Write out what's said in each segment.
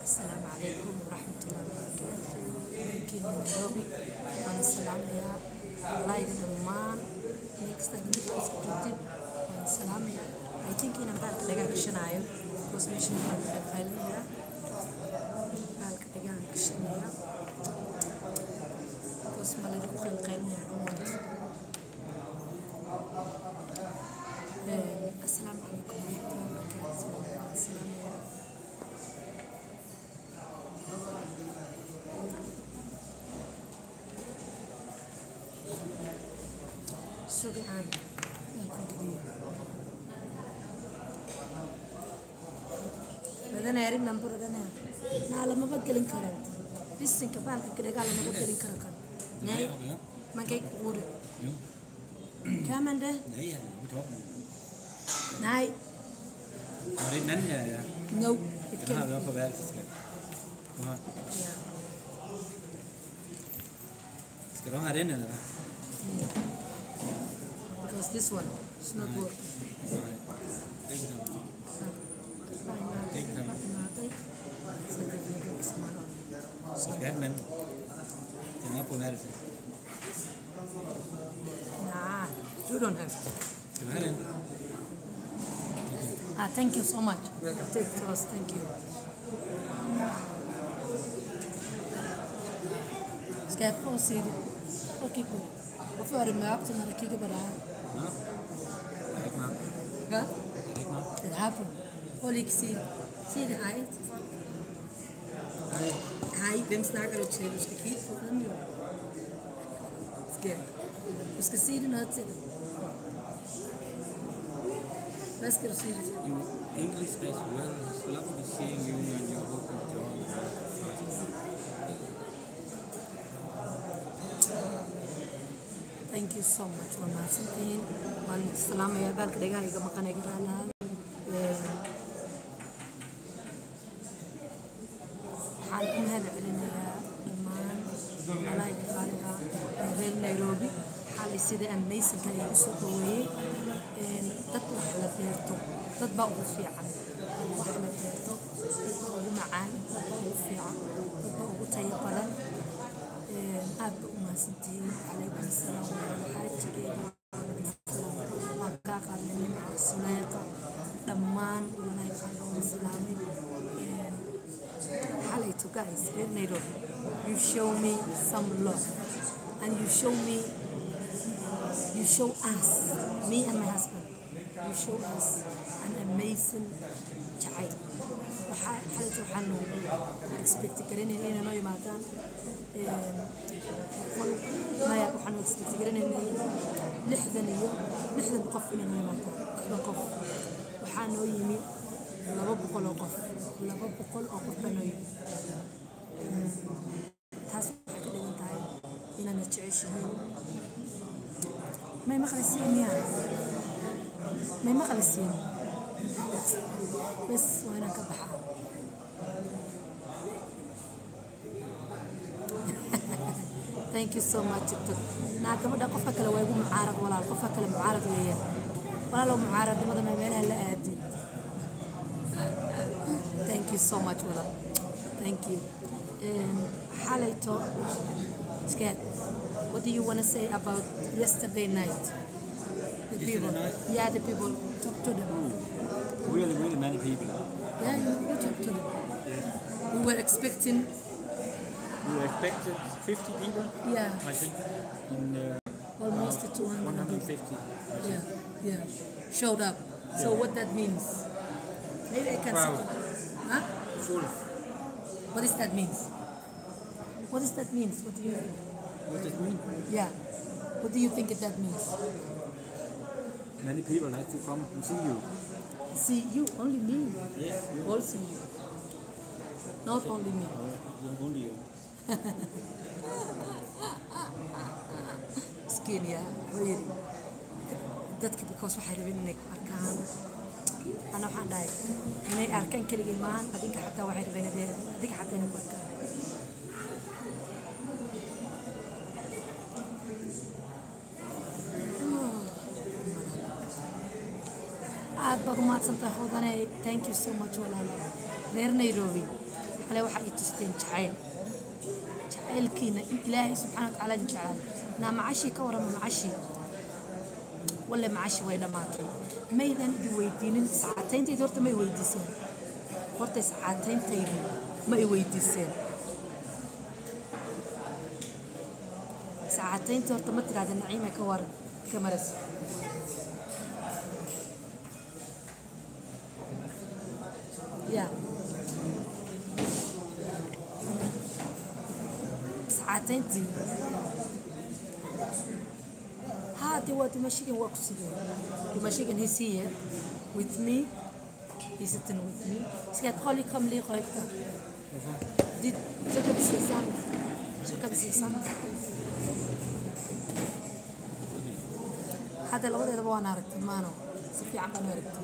السلام عليكم ورحمة الله وبركاته. يمكن نيروبي أنا السلام يا الله يدمان next time you guys get it أنا السلام يا I think إن بالك دقيقة كشنايو بس مش نقدر نفعلها بالك دقيقة كشنايا بس ما لديك خلقين يا عمر. السلام عليكم ورحمة الله وبركاته. السلام يا سريعاً بدنا يارين نمبر بدنا نعلى ما بدلين كلام بس إنك بالك كده قال ما بدلين كلام ناي ما كيك ورد كمان ده ناي Marine anden ja. no Den har vi også på værelset. Skal du have den eller hvad? Because this one is not working. Så skal den anden. Den er på værelset. Nah, you don't have to. Skal du have den? Thank you so much. Take trust, thank you. Skal jeg prøve at se det? Prøv at kigge på det. Hvorfor er det mørkt, når jeg kigger på dig? Nå. Det er ikke meget. Hvad? Det er ikke meget. Det er på. Prøv lige at se det. Sig det hej til folk. Hej. Hej, hvem snakker du til? Du skal kigge på dem jo. Du skal sige det noget til dem. Hvad skal du sige det til? English as well. It's lovely seeing you and your local job. Thank you so much for mahadsantihiin. Waan salaamayaa baalka dhagahayga maqanay garaalaha. Waxaan u mahad celinayaa dhammaan walaahi qaaliga reer Nairobi. Xalay sida amazing ay u soo dhaweeyay. Dad wax la beerto. Dad baa ugu fiican. Wax la beerto. Dad baa ugu macaan. Dad baa ugu fiican. Dad baa ugu tayo badan. aad ba u mahadsantihiin calaykum assalaam xaajigeeda waan kaa qaadnay nimca suleeqa dhammaan walaahi qaadnay islaamid xalayto guys reer Nairobi you show me some love and you show us me and my husband you show us an amazing jacayl xalayto waxaanu expect garanayn inay noo yimaadaan maya waxaanu expect garanaynay lixdan qof inay noo yimaadaan lixdan qof waxaa noo yimi 200 oo qof baa noo yimi taas waxay ka dhigan tahay inaana jeceshihiin may maqlisiin bes waa inaan ka baxaa thank you so much naa gabadha qofka kale waa igu mucaarad walaal qofka kale mucaarad weeyaan walaalow mucaaradnimada meelaha la aadin thank you so much walaal thank you xalayto scared what do you want to say about yesterday night the people yeah the people talk to them Really many people. yeah you talk to them we were expecting We expected 50 people. Yeah. I think. In, almost 200. 150. Yeah. Showed up. Yeah. So what that means? Maybe I can Crowd. Huh? Full. What does that mean? What does that mean? What do you think? What does it mean? Yeah. What do you think that means? Many people like to come and see you. See you, only me. Yes. You. Also you. Not only me. Only you. Skin, yeah, really. Dadka because waxay rabeen inay arkaan ana waxaan dhahay inay arkaan keligii maahan adinka xataa waxay rabeen adinka xataa inay ku arkaan aad baad u mahadsantahay hodanay thank you so much walaalo reer Nairobi ale waxa ay tusteen jacayl jacaylkiina in ilaahay subxaana watacaala idin jeclaado naa macashii ka warama macashii walla macashi way dhammaatay maydan idin weydiinin iscaatayntaydii horta may weydiiseen horta iscaatayntaydii ma i weydiiseen iscaatayntii horta ma tiraahda naciime ka waran ka maras ya iscaatayntii they were Dimashqian works today. Dimashqian he's here with me. He's sitting with me. He's got Holly come late right now. Did check up his son. Check up his son. هذا الوضع ده بوانا ركتي مانو سفي عقل ركتي.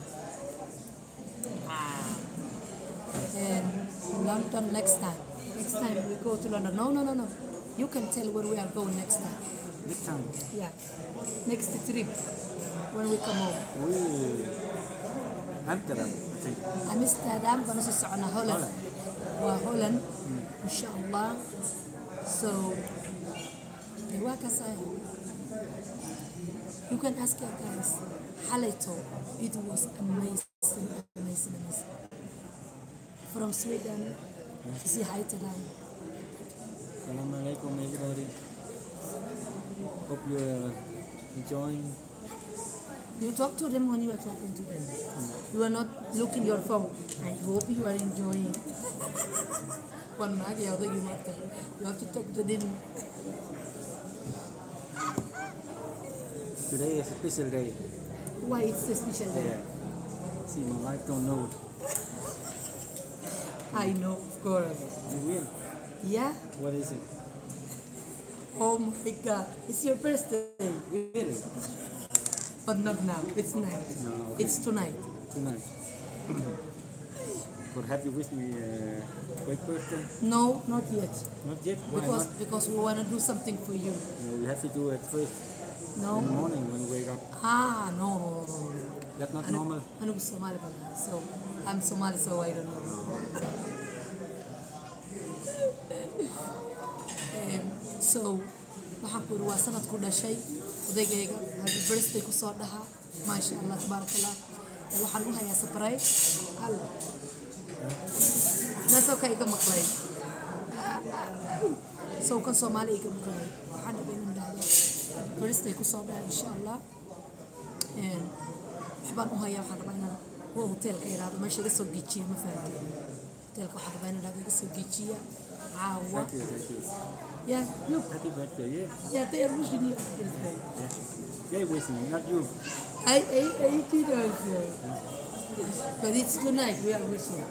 And London next time. Next time we go to London. No. You can tell where we are going next time. Next time. Yeah. Next trip when we come home. Amsterdam, I think. Amsterdam بنص على هولند. وهولند إن شاء الله. So you can ask your guys. Halito, it was amazing. From Sweden, say hi to them. Assalamu alaikum everybody. Hope you are enjoying. You talk to them when you are talking to them. You are not looking your phone. I hope you are enjoying. One night, you have to talk to them. Today is a special day. Why it's a special day? Yeah. See, my wife don't know. I know, of course. You will. Yeah? What is it? Oh my God! It's your birthday. Really? But not now. It's night. No, okay. It's tonight. Tonight. But have you wished me a great birthday? No, not yet. Not yet. Why not? Because we want to do something for you. No, we have to do it first. No. In the morning when we wake up. No. That's not normal. I'm Somali, so I'm Somali, so I don't know. So waxaan ku yiri waa sanad ku dhashay odaygayga happy birthday ku soo dhaha ma sha Allah tabarakallah waxaan u hayaa surprise hal nasoo ka iga maqlay so kan Soomaali iga maqlay waxaan idin dhahay birthday ku soo dhaha insha Allah waxbaan u hayaa waxaan rabaa inaan hotelka iraado meesha iga soo gijiyo ma fahanteen hotelka waxaan rabaa inaan iga soo gijiyo caawa Thank you. Yeah, look. Happy birthday, yeah. Yeah, they are wishing you happy birthday. Yeah. They're wishing me, not you. I did also. But it's tonight we are wishing.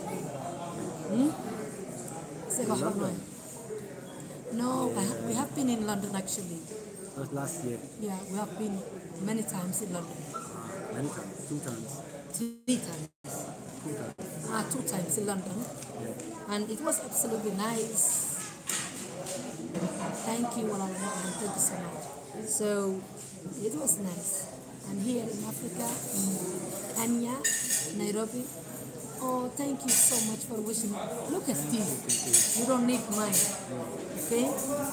Say London? No, we have been in London actually. That was last year. Yeah, we have been many times in London. Many times. 2 times. 3 times. 2 times. 2 times in London. Yeah. And it was absolutely nice. Thank you, Wallah, thank you so much. So it was nice. And here in Africa, in Kenya, Nairobi. Oh, thank you so much for wishing me. Look at this. You don't need mine. Okay?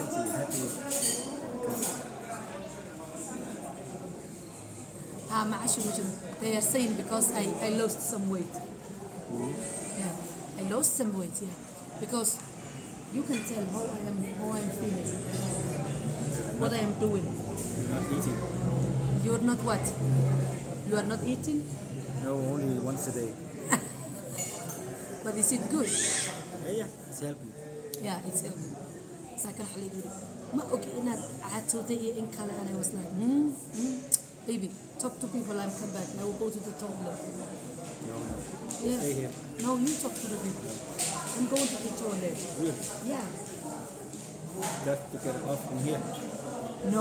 They are saying because I lost some weight. Yeah, I lost some weight, yeah. Because you can tell how I am feeling, what I am doing. You're not eating? You're not what? You are not eating? No, only once a day. But is it good? Yeah, it's helping. Yeah, it's helping. Sakan haliduri. Ma okay inad aatoday iyo in kale and I was like, baby, talk to people and come back. I will go to the toilet. No. Yes. Stay here. No, you talk to the people. I'm going to the toilet. Really? Yeah. Just to get off from here. No,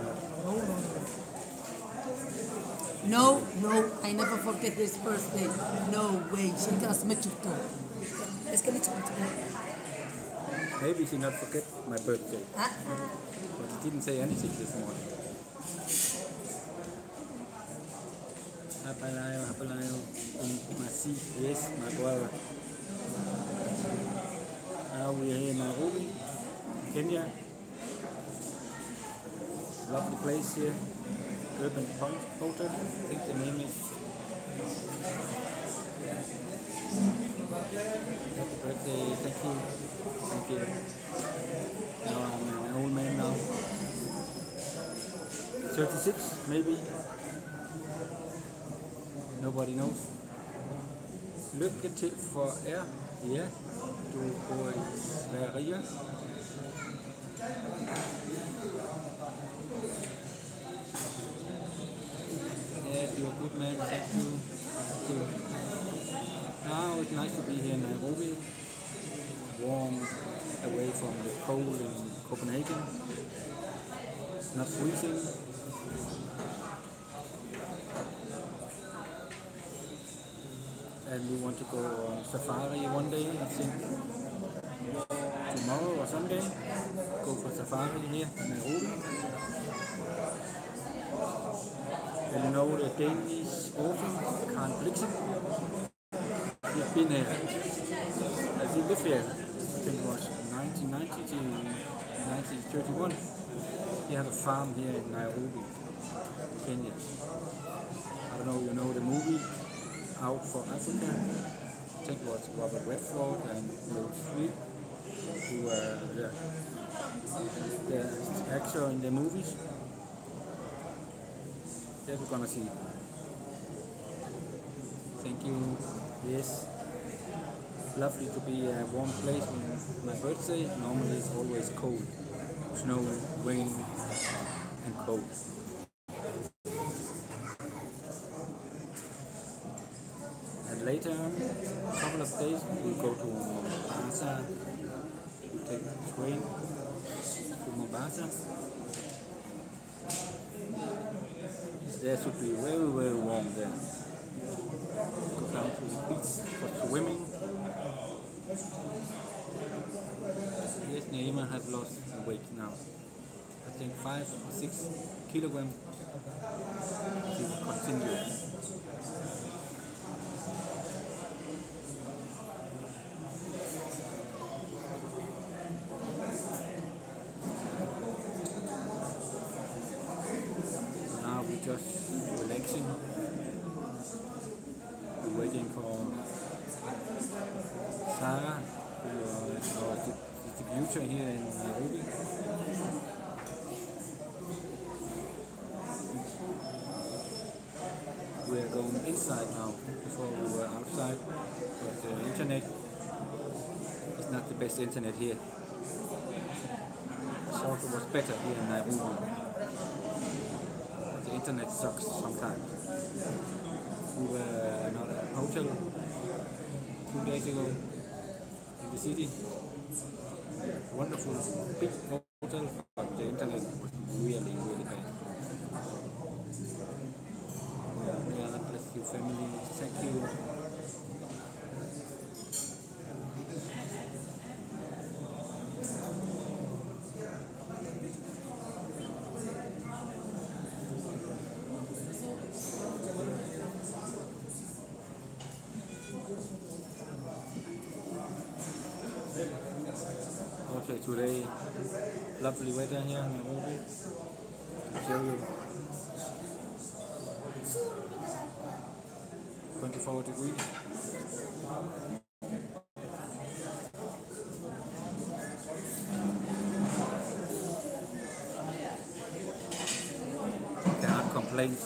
I never forget this birthday. No way. She does much of it. Let's get it on. Maybe she not forget my birthday. But she didn't say anything this morning. Hapalayo, masih, yes, my brother. Now we are here in Nairobi, Kenya. Lovely place here. Urban Point Hotel. I think the name is. Happy birthday, thank you. Thank you. Now I'm an old man now. 36 maybe. Nobody knows. Lykke til for jer. Ja, du bor i Sverige. Yeah, you're a good man, thank you. Now it's nice to be here in Nairobi, warm away from the cold in Copenhagen, not freezing. And we want to go on safari one day, I think tomorrow or Sunday, go for safari here in Nairobi. And you know the Danish author, Karen Blixen, he's been here, as he lived here, I think it was 1990 to 1931. He had a farm here in Nairobi, Kenya. I don't know, you know the movie Out for Africa? I think it was Robert Redford and Will Smith, who were the actor in the movies. Yeah, we're gonna see. Thank you. Yes. Lovely to be a warm place on my birthday. Normally it's always cold. Snow, rain and cold. And later, a couple of days, we'll go to Mombasa. We'll take the train to Mombasa. There should be very, very warm there. Go down to the beach for swimming. Yes, Naima has lost weight now. I think 5 or 6 kilograms. She will continue. Just relaxing. We're waiting for Sarah, our distributor here in Nairobi. We are going inside now. Before we were outside, but the internet is not the best internet here. I thought it was better here in Nairobi. Internet sucks sometimes. We were not at a hotel 2 days ago in the city. Wonderful big hotel, but the internet was really, really bad. Yeah, bless you family. Thank you. Okay, today, lovely weather here in Nairobi. I'll show you 24 degrees. Cannot complain.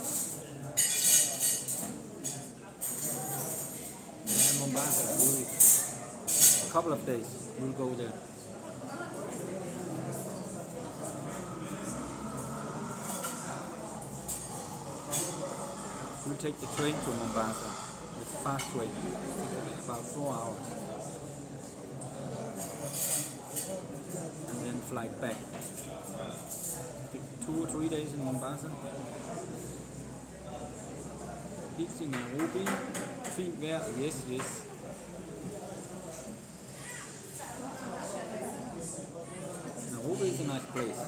And Mombasa, a couple of days, we'll go there. We'll take the train to Mombasa. It's a fast train. It's about 4 hours. And then flight back. 2 or 3 days in Mombasa. Beach in Nairobi. Fint vejr. Yes, yes. Nairobi is a nice place.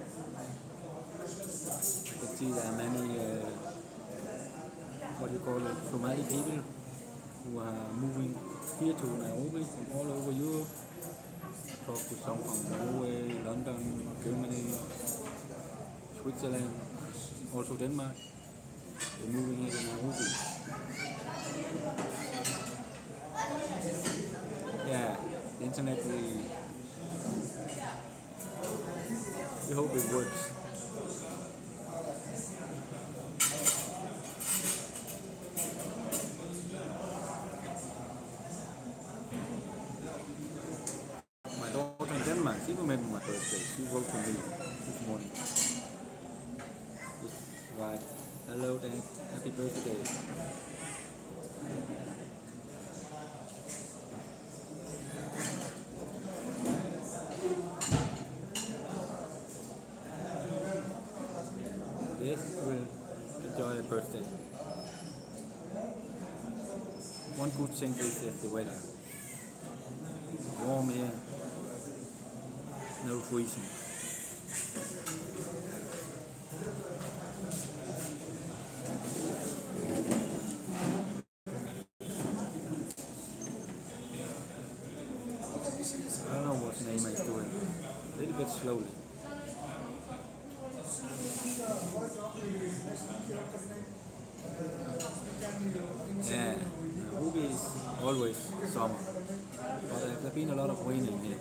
I can see there are many what do you call it, Somali people who are moving here to Nairobi from all over Europe. talked to some from Norway, London, Germany, Switzerland, also Denmark. They're moving here in Nairobi. Yeah, the internet, we hope it works. My daughter in Denmark, she remembered my birthday. She wrote to me this morning. Just write, hello Dad, happy birthday. Yes, we'll enjoy the birthday. One good thing is the weather. Warm here, no freezing. I don't know what Neymar is doing. A little bit slowly. Yeah, Nairobi is always summer, but there have been a lot of rain in here.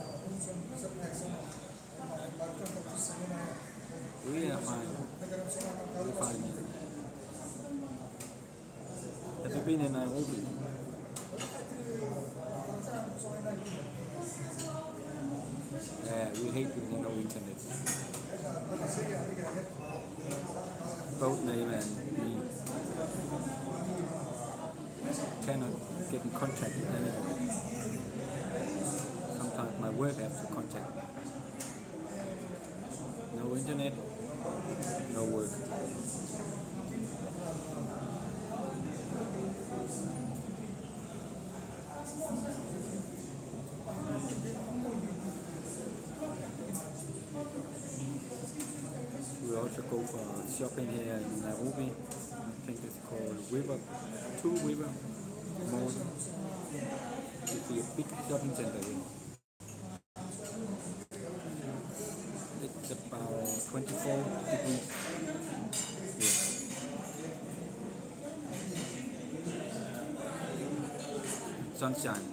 We are fine. We're fine here. Have you been in Nairobi? Yeah, we hate when there's no internet. Both Neymar and me cannot get in contact with anyone. Sometimes my work has to contact me. No internet, no work. We also go for shopping here in Nairobi. I think it's called Two River Mall. It's a big shopping center here. It's about 24 degrees. Yeah. Sunshine.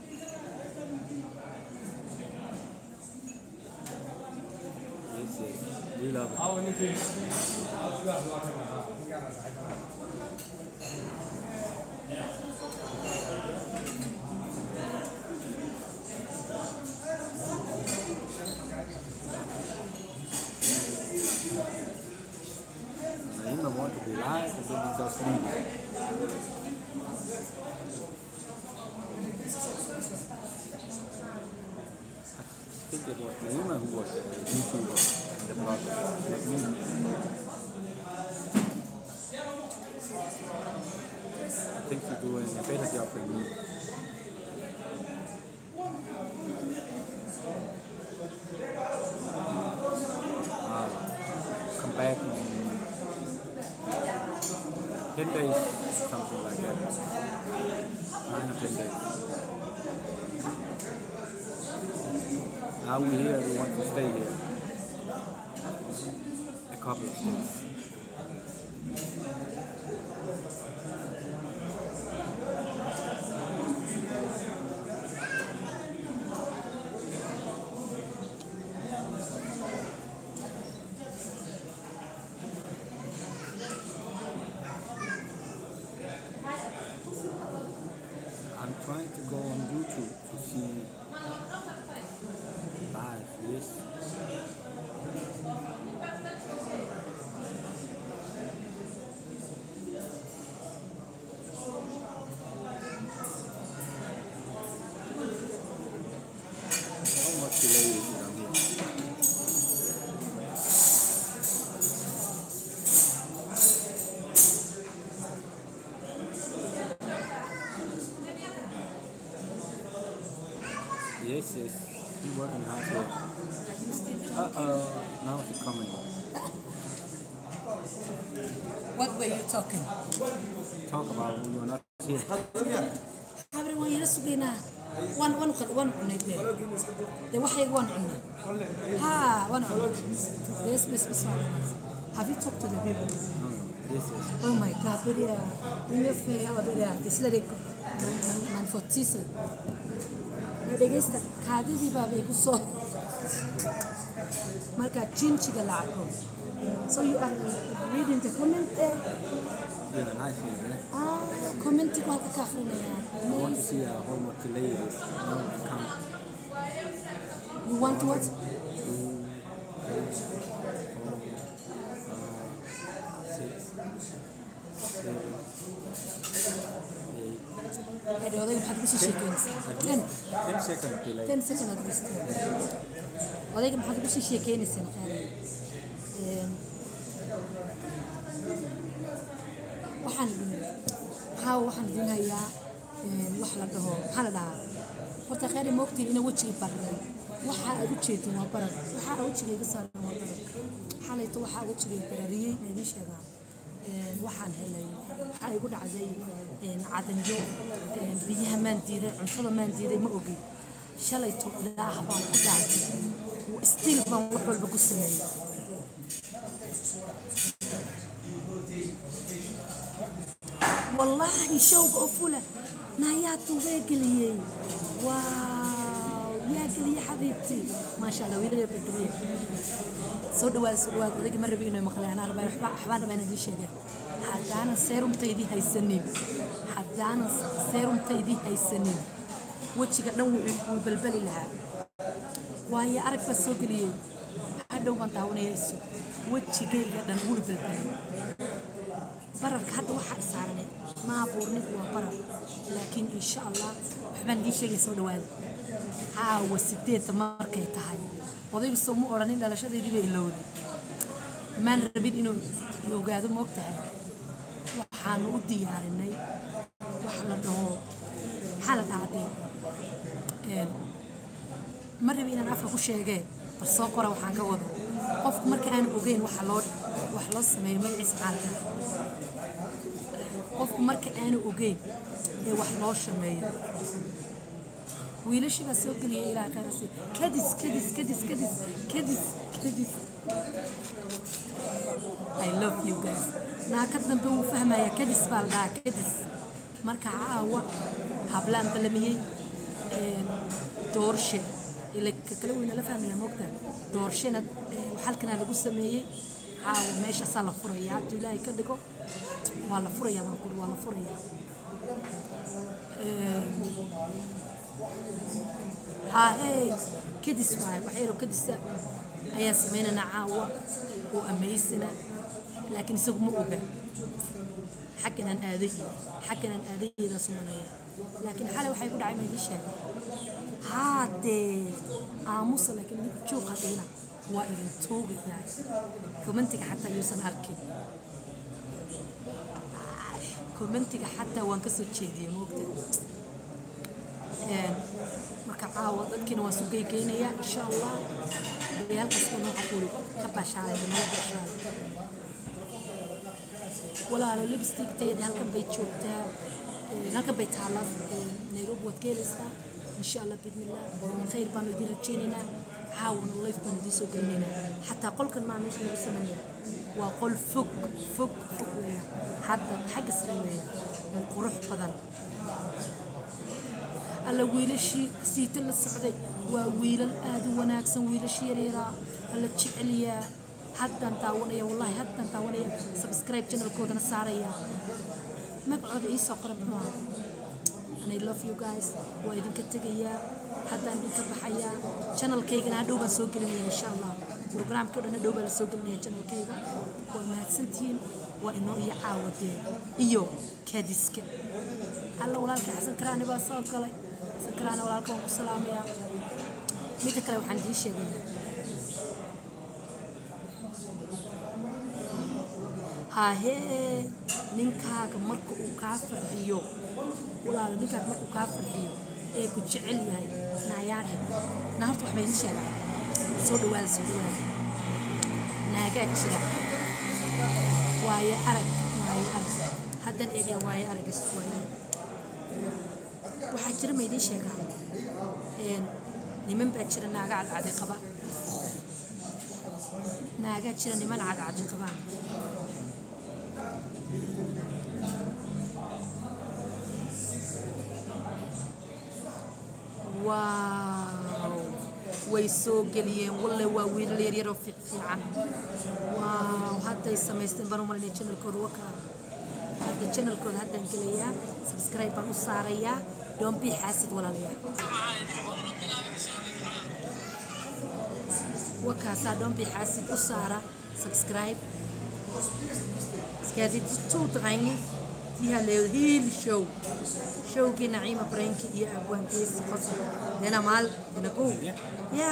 Yes, yes. We love it. Naima want to be live and then he does sleep. I think it was Naima who was a YouTuber in the blog, like me. I think she's doing a better job than me. Come back in 10 days, something like that. 9 or 10 days. Now we're here, we want to stay here. A couple of days. I'm trying to go on YouTube to see live, yes. How much delay is it on here? Yes, yes. He's working hard here. Now he's coming. What were you talking? Talk about when you're not here. Everyone, you're وان نيتلي ده وحي وان عنا ها وان عنا بس have you talked to the people oh my god very this is like man for tisa dhageysta kaadidii baa bay ku soo marka jinjiga la arko so you are reading the comment there Yeah, nice. comment waa ka akhrinaya I want to see how much the ladies count. you want to what 10 seconds delay. 10 seconds at least. odayga maxaad ugu sii sheekeynaysaa waxaan idin hayaa wax la dhaho maxaa la dhahaa horta khayr ma ogtiin ina wejiga barray waxa aad u jeedin waa barar waxa aad wejigayga saaran waa barar xalayto waxa wejigayga barariyey idin sheegaa waxaan helay waxa igu dhacday cadanyo biyaha maan diiday cuntada maan diiday ma ogi shalayto ilaah baan ku dhacay still baan wax walba ku sameeyay والله شوق أفولة نايات وباقلي واو يا قلي يا حبيبتي ما شاء الله ويلي بدري سودوال ذيك مرة بينه مخلي أنا أربعة حبانا بين ذي شيء حتى أنا سيروم تيدي هاي السنين حتى أنا سيروم تيدي هاي السنين وجهي قدام وبلبلي لها وهي أعرف السوق لي هذا هو كنت يسوق وجهي قدام وبلبلي برك حتى واحد صارني ما بورني هو برك لكن إن شاء الله حبان دي شيء يسوي دوال وستة مركي تهاي وضيق الصوم أورانين على شيء يدي بيلود ما نربيد إنه يوجد مقطع وحنا ودي يعني وحنا ده حالة عادية مرة بينا نعرف كل شيء جاي بس صقرة وحنا جوده قف مركي أنا بوجين وحلاص ما يميز حالته qofku marka aanu ogeyn ee wax loo shameeyo wiilashiga soo galiyay ilaa qarasi kadis I love you guys naaka dambe uu fahmaya kadis baalda kadis marka caawa hablaan balamiyay doorshe ila kala weyn la fahmaya moogta doorshena halkan lagu sameeyay caawa meesha sala furaya Ilaahay ka dhigo ولا فريا ما نقول ولا فريا هاي كدس معي وحيرو كدس هيا سمينا نعاوة وأميسنا لكن سوق مؤبة حكنا نآذي إذا سمنايا لكن حالة وحي يقول عيما يدي شيء هاتي آموسة لكن تشوف هاتينا وإذن توقف يعني كومنتك حتى يوصل أركي كومنتيga حتى وان ka soo jeediyay moogta marka caawa dadkina waa soo geeynaya insha Allah halkaas oo nooca qori ka basharay wala lipstick teed halkan bay joogtaa halkan bay taalaa Nairobi wad geelisa insha Allah bidnillah khayr baan idin rajeynayna عاون الله يكون دي سو جنينا حتى قل كان ما مش نسميه وقل فك حتى حق سلميه القروح بدن alla wiilashii siita la socday waa wiilal aad u wanaagsan wiilashii yaryara alla jeceliya haddaan daawanaya wallahi haddaan daawanaya subscribe channelkoodana saaraya magacooda ii soo qoran muxuu and I love you guys waa idinka tegayaa haddaan idinka baxayaa channelkaygana hadhow baan soo gelinaya insha allah programka dhan hadhow baan soo gelinaya channelkayga waa mahadsantihiin waa inoo iyo caawadeen iyo kadiska alla walaalka xasan karaani baa soo galay سكران ولا لكم السلام يا ميتك لو عندي شيء ها هي نينكاك مركو كافر فيو ولا نينكاك مركو كافر فيو إيه كتشعل يعني نعيار نهارت وحبين شلا سودوال ناقات شلا واي أرق هذا الإيه واي أرق السوي waxaa jira ma idiin sheegaa niman baa jira naaga cadcadi qaba naagaa jira niman cadcadi qabaan واو ويسوق اليوم والله واويل اللي يرو في عن واو هذا يسميستن برو مالني channel كود وكا هذا channel كود هذا انقليا سبسكرايب بانو صاريا don't be حاسد ولا ليا وكا سا don't be حاسد وصارا سبسكرايب سكادي تشوت غيني فيها الهيل شو كي نعيمة برينكي يا أبوان كيس خصو هنا مال هنا كو يا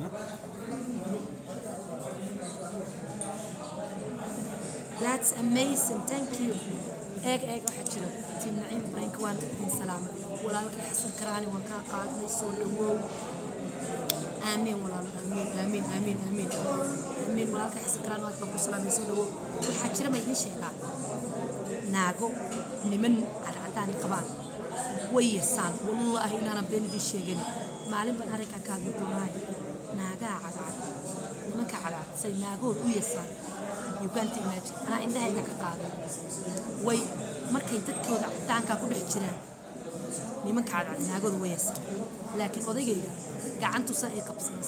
that's amazing thank you ايق واحد شنو تيم نعيمة برينك وان من سلامة ولا لك حسن كراني وكا قادني سول وو آمين ولا آمين آمين آمين آمين ولا لك حسن كراني وكا بكو سلامة سول وو واحد شنو ما يدين شيئا ناقو نمن عدعتاني قبان ويسان والله إننا بين بالشيء معلم بنهارك أكاد بدوناي ناقا عدعت نمك عدعت سي ناقو ويسان you can't imagine أنا عندها هيك كقاعد وي مركي تذكر عدعان كأكون حجران نمك عدعت ناقو ويسان لكن قضية قعنتو سائق بسنة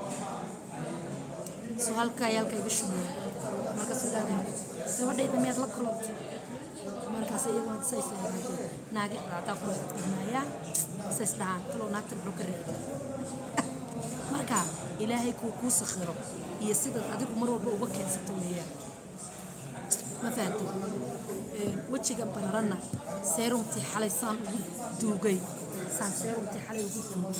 سؤال كايال كيبشمو مركز سوداني سوى دايما مياد لكلوت markaas iyagoo say saarayeen naagi raata ku xidhnaya saystaan talo naagta broker marka ilaahay ku sakhiro iyo sida adigu mar walba uga keensato weeyaan ma fahanto wajiga banarana seerumti xalay saan ugu duugay saan seerumti xalay ugu duugay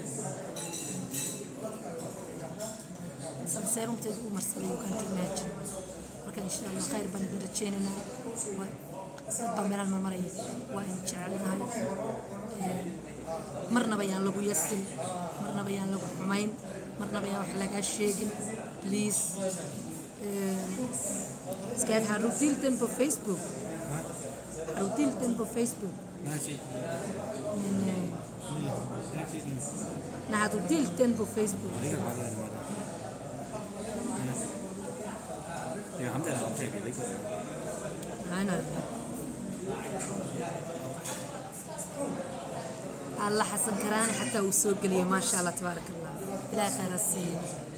saan seerumti ugu marsalay kan image marka insha Allah khayr baan rajeynaa بمرة المرمرية وإن جعلنا مرنا بيان لقو يسل مرنا بيان لقو حمين مرنا بيان وحلاق الشيقن بليز سكاد هاروتيل تنبو فيسبوك هاروتيل تنبو فيسبوك هاروتيل تنبو فيسبوك أنا الله حسن كراني حتى وسوق لي ما شاء الله تبارك الله إلى خير السين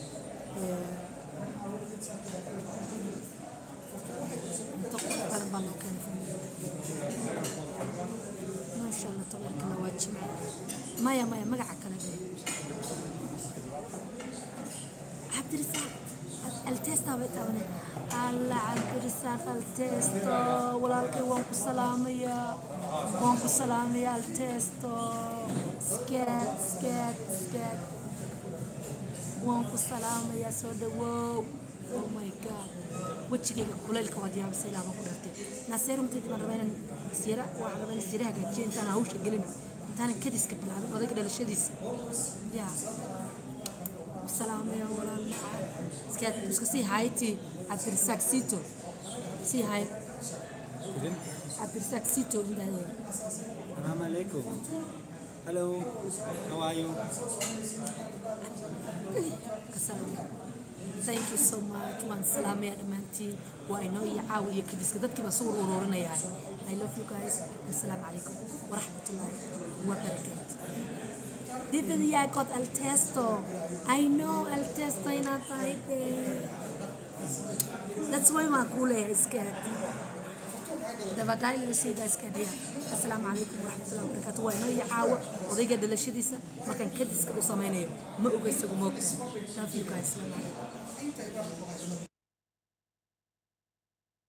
ما شاء الله تبارك الله واجب مايا مقعك أنا عبد الرزاق التيستا بيتاوني الله عبد الرزاق التيستا ولكن وانكو سلامية التيستا سكات وانكو سلامية سودا واو oh my god وجهك كلك وديا بسلامة كلك ناسيرم تدي من ربنا سيرة وعلى ربنا سيرة كذي أنت أنا هوش قلنا أنت أنا كديس قبل هذا وذاك ده الشديس يا سلامية ولا سكات بس كسي هايتي عبد الرزاق سيتو سي هاي عبد الرزاق سيتو السلام عليكم hello how are you thank you so much waan salaamaya dhamaantiin waa inoo yacaawiyo kadiska dadkii baa soo ururinaya I love you guys assalaamu calaykum waraxmatullaahi wabarakaatu David yaa got Altesto I know Altesto inaad tahay that's why maan kuu leeyahay iskaad dabadaay laga sheegaa iskaadiya assalaamu calaykum waraxmatullaahi wabarakaatu waa inoo yacaawo odayga dhalashadiisa markaan kadiska u samaynayo ma oga isagu moogis love you guys